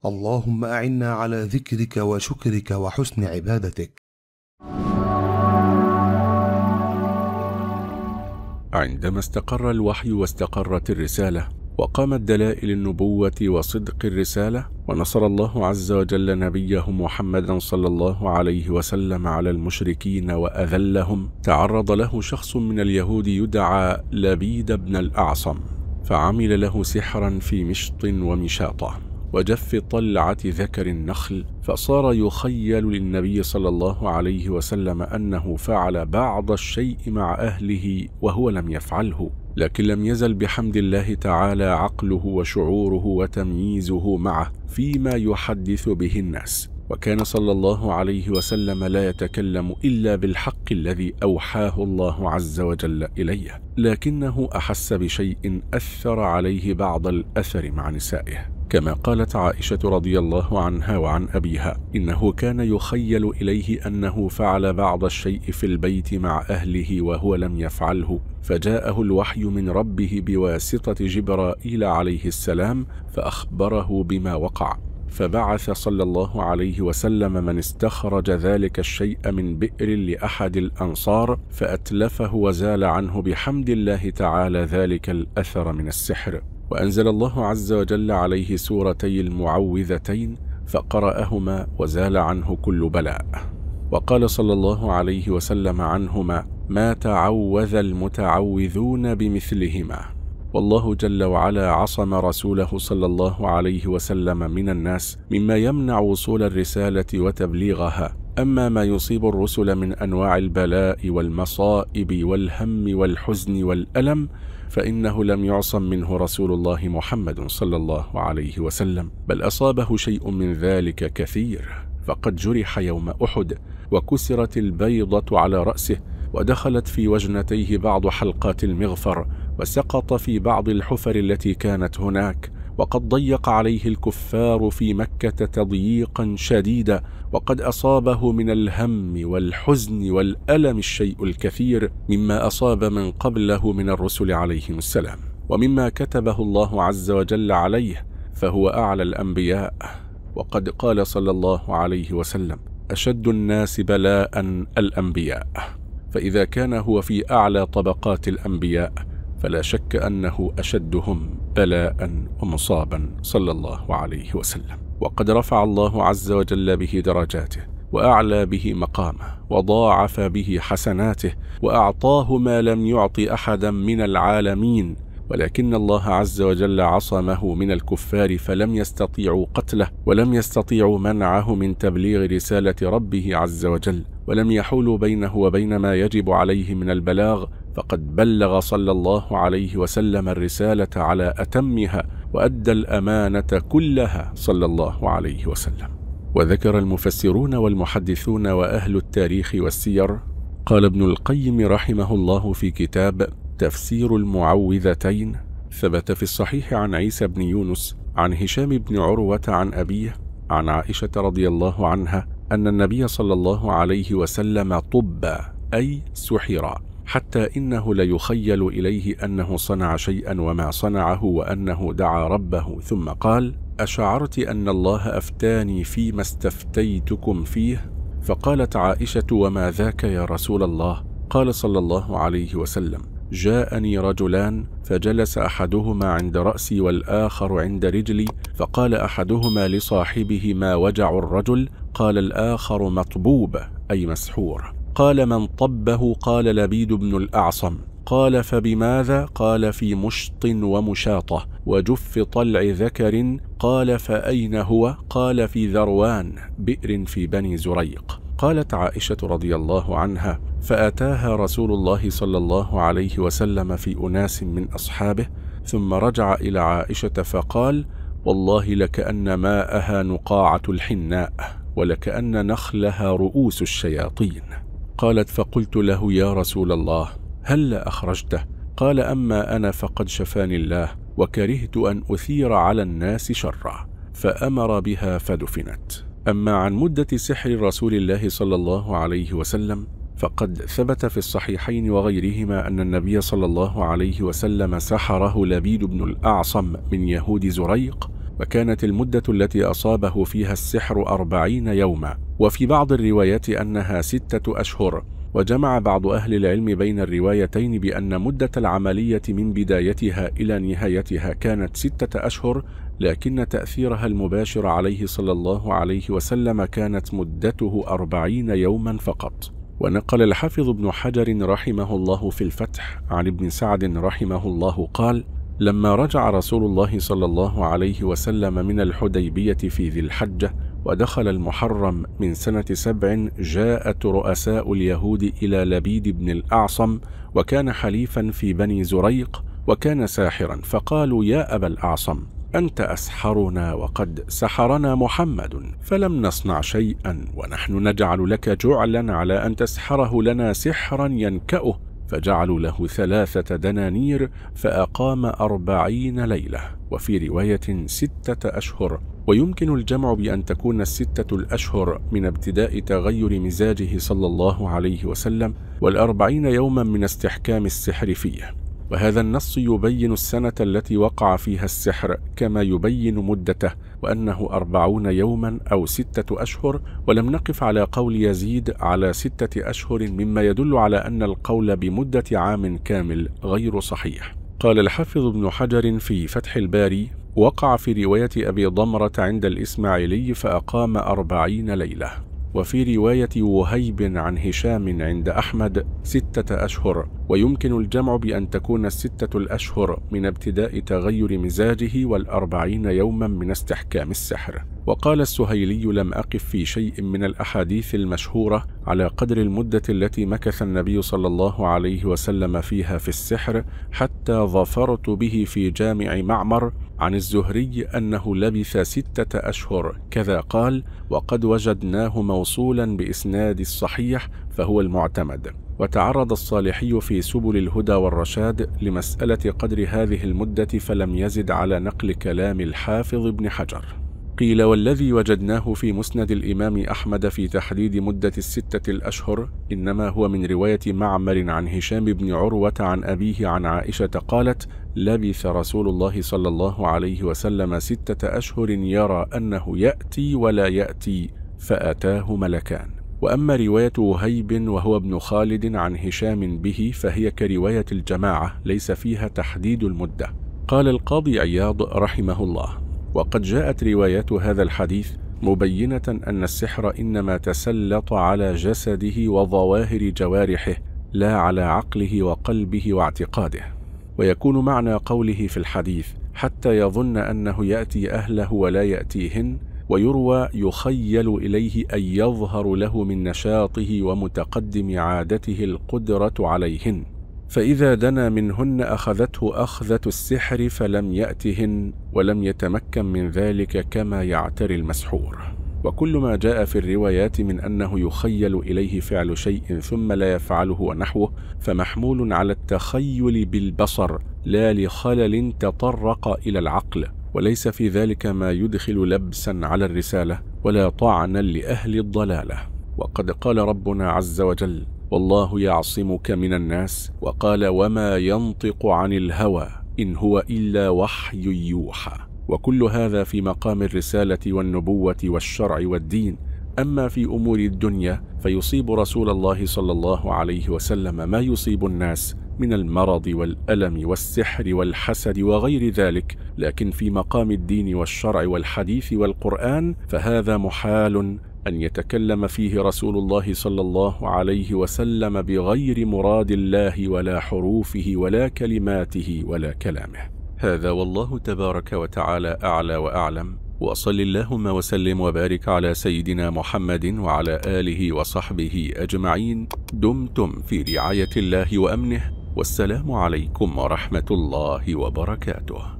اللهم أعنا على ذكرك وشكرك وحسن عبادتك. عندما استقر الوحي واستقرت الرسالة وقامت دلائل النبوة وصدق الرسالة، ونصر الله عز وجل نبيه محمدا صلى الله عليه وسلم على المشركين وأذلهم، تعرض له شخص من اليهود يدعى لبيد بن الأعصم، فعمل له سحرا في مشط ومشاطة وجف طلعة ذكر النخل، فصار يخيل للنبي صلى الله عليه وسلم أنه فعل بعض الشيء مع أهله وهو لم يفعله، لكن لم يزل بحمد الله تعالى عقله وشعوره وتمييزه معه فيما يحدث به الناس، وكان صلى الله عليه وسلم لا يتكلم إلا بالحق الذي أوحاه الله عز وجل إليه، لكنه أحس بشيء أثر عليه بعض الأثر مع نسائه، كما قالت عائشة رضي الله عنها وعن أبيها: إنه كان يخيل إليه أنه فعل بعض الشيء في البيت مع أهله وهو لم يفعله، فجاءه الوحي من ربه بواسطة جبرائيل عليه السلام فأخبره بما وقع، فبعث صلى الله عليه وسلم من استخرج ذلك الشيء من بئر لأحد الأنصار فأتلفه وزال عنه بحمد الله تعالى ذلك الأثر من السحر، وأنزل الله عز وجل عليه سورتي المعوذتين فقرأهما وزال عنه كل بلاء. وقال صلى الله عليه وسلم عنهما: ما تعوذ المتعوذون بمثلهما. والله جل وعلا عصم رسوله صلى الله عليه وسلم من الناس مما يمنع وصول الرسالة وتبليغها، أما ما يصيب الرسل من أنواع البلاء والمصائب والهم والحزن والألم فإنه لم يعصم منه رسول الله محمد صلى الله عليه وسلم، بل أصابه شيء من ذلك كثير، فقد جرح يوم أحد وكسرت البيضة على رأسه، ودخلت في وجنتيه بعض حلقات المغفر، وسقط في بعض الحفر التي كانت هناك، وقد ضيق عليه الكفار في مكة تضييقا شديدا، وقد أصابه من الهم والحزن والألم الشيء الكثير مما أصاب من قبله من الرسل عليهم السلام، ومما كتبه الله عز وجل عليه، فهو أعلى الأنبياء. وقد قال صلى الله عليه وسلم: أشد الناس بلاء الأنبياء، فإذا كان هو في أعلى طبقات الأنبياء فلا شك أنه أشدهم بلاء ومصابا صلى الله عليه وسلم. وقد رفع الله عز وجل به درجاته وأعلى به مقامه وضاعف به حسناته وأعطاه ما لم يعط أحدا من العالمين، ولكن الله عز وجل عصمه من الكفار فلم يستطيعوا قتله ولم يستطيعوا منعه من تبليغ رسالة ربه عز وجل، ولم يحولوا بينه وبين ما يجب عليه من البلاغ، فقد بلغ صلى الله عليه وسلم الرسالة على أتمها وأدى الأمانة كلها صلى الله عليه وسلم. وذكر المفسرون والمحدثون وأهل التاريخ والسير، قال ابن القيم رحمه الله في كتاب تفسير المعوذتين: ثبت في الصحيح عن عيسى بن يونس عن هشام بن عروة عن أبيه عن عائشة رضي الله عنها أن النبي صلى الله عليه وسلم طب أي سحر، حتى إنه ليخيل إليه أنه صنع شيئا وما صنعه، وأنه دعا ربه ثم قال: أشعرت أن الله أفتاني فيما استفتيتكم فيه؟ فقالت عائشة: وما ذاك يا رسول الله؟ قال صلى الله عليه وسلم: جاءني رجلان فجلس أحدهما عند رأسي والآخر عند رجلي، فقال أحدهما لصاحبه: ما وجع الرجل؟ قال الآخر: مطبوب أي مسحور. قال: من طبه؟ قال: لبيد بن الأعصم. قال: فبماذا؟ قال: في مشط ومشاطة وجف طلع ذكر. قال: فأين هو؟ قال: في ذروان، بئر في بني زريق. قالت عائشة رضي الله عنها: فأتاها رسول الله صلى الله عليه وسلم في أناس من أصحابه، ثم رجع إلى عائشة فقال: والله لكأن ماءها نقاعة الحناء، ولكأن نخلها رؤوس الشياطين. قالت: فقلت له: يا رسول الله، هل أخرجته؟ قال: أما أنا فقد شفاني الله، وكرهت أن أثير على الناس شرا، فأمر بها فدفنت. أما عن مدة سحر رسول الله صلى الله عليه وسلم فقد ثبت في الصحيحين وغيرهما أن النبي صلى الله عليه وسلم سحره لبيد بن الأعصم من يهود زريق، وكانت المدة التي أصابه فيها السحر 40 يوما، وفي بعض الروايات أنها 6 أشهر. وجمع بعض أهل العلم بين الروايتين بأن مدة العملية من بدايتها إلى نهايتها كانت 6 أشهر، لكن تأثيرها المباشر عليه صلى الله عليه وسلم كانت مدته 40 يوما فقط. ونقل الحافظ ابن حجر رحمه الله في الفتح عن ابن سعد رحمه الله قال: لما رجع رسول الله صلى الله عليه وسلم من الحديبية في ذي الحجة ودخل المحرم من سنة 7، جاءت رؤساء اليهود إلى لبيد بن الأعصم، وكان حليفا في بني زريق، وكان ساحرا، فقالوا: يا أبا الأعصم، أنت أسحرنا وقد سحرنا محمد، فلم نصنع شيئا، ونحن نجعل لك جعلا على أن تسحره لنا سحرا ينكأه. فجعلوا له 3 دنانير، فأقام 40 ليلة، وفي رواية 6 أشهر. ويمكن الجمع بأن تكون 6 الأشهر من ابتداء تغير مزاجه صلى الله عليه وسلم، وال40 يوما من استحكام السحر فيه. وهذا النص يبين السنة التي وقع فيها السحر كما يبين مدته، وأنه 40 يوما أو 6 أشهر، ولم نقف على قول يزيد على 6 أشهر، مما يدل على أن القول بمدة عام كامل غير صحيح. قال الحافظ ابن حجر في فتح الباري: وقع في رواية أبي ضمرة عند الإسماعيلي فأقام 40 ليلة. وفي رواية وهيب عن هشام عند أحمد 6 أشهر. ويمكن الجمع بأن تكون 6 الأشهر من ابتداء تغير مزاجه، وال40 يوما من استحكام السحر. وقال السهيلي: لم أقف في شيء من الأحاديث المشهورة على قدر المدة التي مكث النبي صلى الله عليه وسلم فيها في السحر، حتى ظفرت به في جامع معمر عن الزهري أنه لبث 6 أشهر كذا قال، وقد وجدناه موصولا بإسناد الصحيح فهو المعتمد. وتعرض الصالحي في سبل الهدى والرشاد لمسألة قدر هذه المدة، فلم يزد على نقل كلام الحافظ ابن حجر. قيل: والذي وجدناه في مسند الإمام أحمد في تحديد مدة 6 الأشهر إنما هو من رواية معمر عن هشام بن عروة عن أبيه عن عائشة قالت: لبث رسول الله صلى الله عليه وسلم 6 أشهر يرى أنه يأتي ولا يأتي، فأتاه ملكان. وأما رواية وهيب وهو ابن خالد عن هشام به فهي كرواية الجماعة، ليس فيها تحديد المدة. قال القاضي عياض رحمه الله: وقد جاءت روايات هذا الحديث مبينة أن السحر إنما تسلط على جسده وظواهر جوارحه، لا على عقله وقلبه واعتقاده. ويكون معنى قوله في الحديث: حتى يظن أنه يأتي أهله ولا يأتيهن، ويروى يخيل إليه أن يظهر له من نشاطه ومتقدم عادته القدرة عليهن، فإذا دنا منهن أخذته أخذة السحر فلم يأتهن، ولم يتمكن من ذلك كما يعتري المسحور. وكل ما جاء في الروايات من أنه يخيل إليه فعل شيء ثم لا يفعله ونحوه، فمحمول على التخيل بالبصر لا لخلل تطرق إلى العقل، وليس في ذلك ما يدخل لبسا على الرسالة ولا طعنا لأهل الضلالة. وقد قال ربنا عز وجل: والله يعصمك من الناس، وقال: وما ينطق عن الهوى إن هو إلا وحي يوحى. وكل هذا في مقام الرسالة والنبوة والشرع والدين. أما في أمور الدنيا فيصيب رسول الله صلى الله عليه وسلم ما يصيب الناس من المرض والألم والسحر والحسد وغير ذلك، لكن في مقام الدين والشرع والحديث والقرآن فهذا محال أن يتكلم فيه رسول الله صلى الله عليه وسلم بغير مراد الله ولا حروفه ولا كلماته ولا كلامه. هذا والله تبارك وتعالى أعلى وأعلم، وصل اللهم وسلم وبارك على سيدنا محمد وعلى آله وصحبه أجمعين. دمتم في رعاية الله وأمنه، والسلام عليكم ورحمة الله وبركاته.